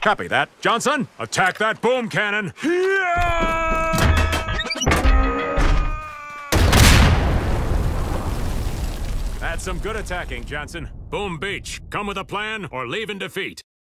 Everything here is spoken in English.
Copy that. Johnson, attack that boom cannon. That's some good attacking, Johnson. Boom Beach, come with a plan or leave in defeat.